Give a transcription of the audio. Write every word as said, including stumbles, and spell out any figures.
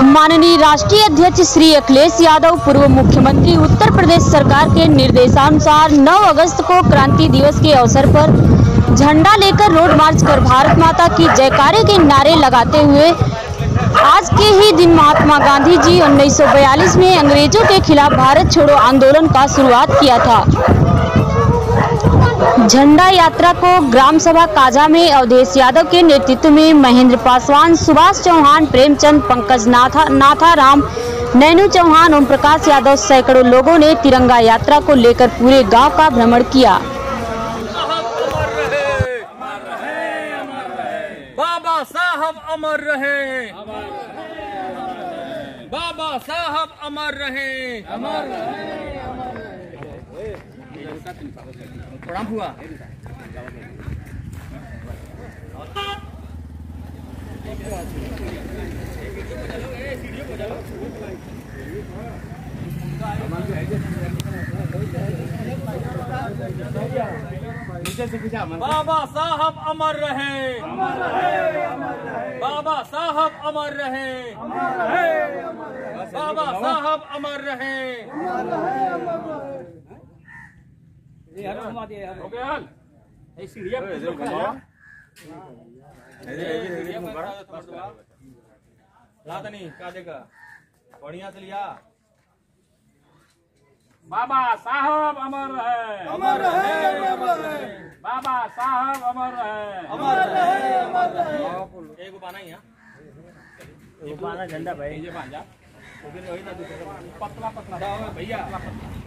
माननीय राष्ट्रीय अध्यक्ष श्री अखिलेश यादव पूर्व मुख्यमंत्री उत्तर प्रदेश सरकार के निर्देशानुसार नौ अगस्त को क्रांति दिवस के अवसर पर झंडा लेकर रोड मार्च कर भारत माता की जयकारे के नारे लगाते हुए आज के ही दिन महात्मा गांधी जी उन्नीस सौ बयालीस में अंग्रेजों के खिलाफ भारत छोड़ो आंदोलन का शुरुआत किया था। झंडा यात्रा को ग्राम सभा काजा में अवधेश यादव के नेतृत्व में महेंद्र पासवान, सुभाष चौहान, प्रेमचंद, पंकज नाथा नाथाराम, नैनू चौहान, ओम प्रकाश यादव सैकड़ों लोगों ने तिरंगा यात्रा को लेकर पूरे गांव का भ्रमण किया। बाबा साहब अमर रहे, बाबा साहब अमर रहे, अमर रहे। प्रणाम हुआ। बाबा साहब अमर रहे, बाबा साहब अमर रहे, बाबा साहब अमर रहे। हो गया हाल ये सीढ़ियां पे लोग खड़ा ये सीढ़ियां पे ला तनी का देगा बढ़िया से लिया। बाबा साहब अमर रहे, अमर रहे, बाबा साहब अमर रहे, अमर रहे, अमर रहे। एक बाना ही है ये बाना झंडा भाई ये बांधा तो फिर वही ना पतला पतला भैया।